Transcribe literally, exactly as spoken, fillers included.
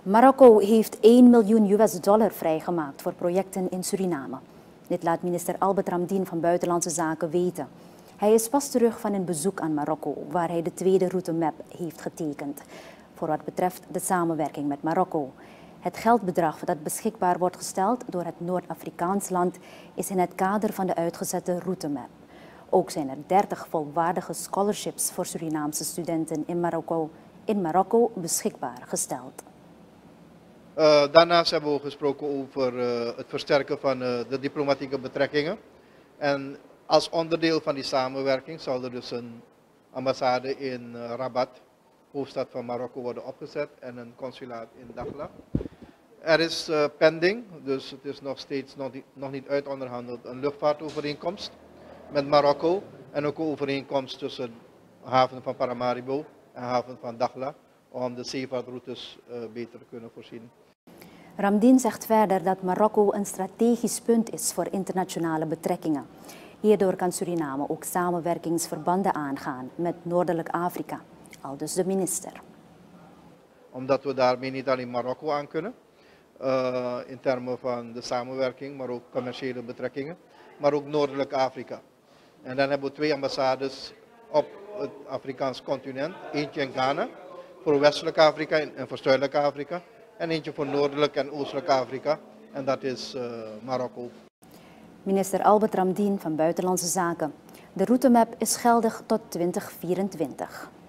Marokko heeft één miljoen U S dollar vrijgemaakt voor projecten in Suriname. Dit laat minister Albert Ramdien van Buitenlandse Zaken weten. Hij is pas terug van een bezoek aan Marokko, waar hij de tweede routemap heeft getekend. Voor wat betreft de samenwerking met Marokko. Het geldbedrag dat beschikbaar wordt gesteld door het Noord-Afrikaans land is in het kader van de uitgezette routemap. Ook zijn er dertig volwaardige scholarships voor Surinaamse studenten in Marokko, in Marokko beschikbaar gesteld. Uh, daarnaast hebben we gesproken over uh, het versterken van uh, de diplomatieke betrekkingen. En als onderdeel van die samenwerking zal er dus een ambassade in uh, Rabat, hoofdstad van Marokko, worden opgezet en een consulaat in Dakhla. Er is uh, pending, dus het is nog steeds nog niet, nog niet uitonderhandeld, een luchtvaartovereenkomst met Marokko en ook een overeenkomst tussen de haven van Paramaribo en de haven van Dakhla om de zeevaartroutes uh, beter te kunnen voorzien. Ramdien zegt verder dat Marokko een strategisch punt is voor internationale betrekkingen. Hierdoor kan Suriname ook samenwerkingsverbanden aangaan met Noordelijk Afrika, aldus de minister. Omdat we daarmee niet alleen Marokko aan kunnen, uh, in termen van de samenwerking, maar ook commerciële betrekkingen, maar ook Noordelijk Afrika. En dan hebben we twee ambassades op het Afrikaans continent, eentje in Ghana voor Westelijk Afrika en voor Zuidelijk Afrika en eentje voor Noordelijk en Oostelijk Afrika en dat is uh, Marokko. Minister Albert Ramdien van Buitenlandse Zaken. De routemap is geldig tot tweeduizend vierentwintig.